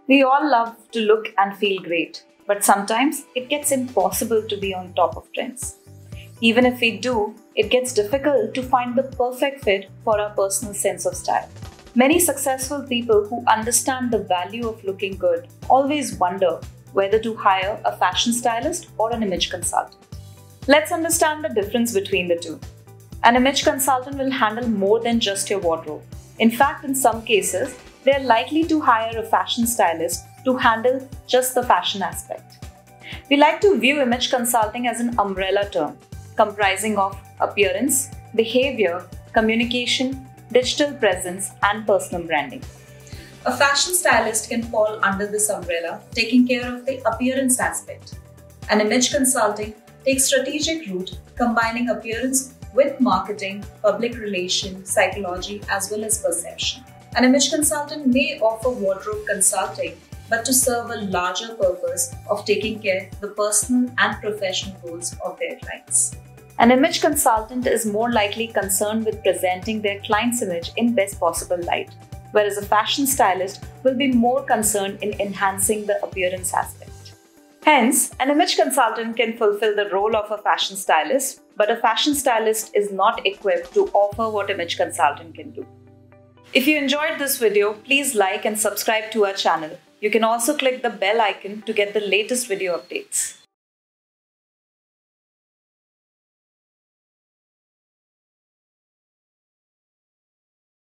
We all love to look and feel great, but sometimes it gets impossible to be on top of trends. Even if we do, it gets difficult to find the perfect fit for our personal sense of style. Many successful people who understand the value of looking good always wonder whether to hire a fashion stylist or an image consultant. Let's understand the difference between the two. An image consultant will handle more than just your wardrobe. In fact, in some cases, they are likely to hire a fashion stylist to handle just the fashion aspect. We like to view image consulting as an umbrella term comprising of appearance, behavior, communication, digital presence, and personal branding. A fashion stylist can fall under this umbrella, taking care of the appearance aspect. An image consulting takes strategic route, combining appearance with marketing, public relations, psychology, as well as perception. An image consultant may offer wardrobe consulting, but to serve a larger purpose of taking care of the personal and professional goals of their clients. An image consultant is more likely concerned with presenting their client's image in best possible light, whereas a fashion stylist will be more concerned in enhancing the appearance aspect. Hence, an image consultant can fulfill the role of a fashion stylist, but a fashion stylist is not equipped to offer what image consultant can do. If you enjoyed this video, please like and subscribe to our channel. You can also click the bell icon to get the latest video updates.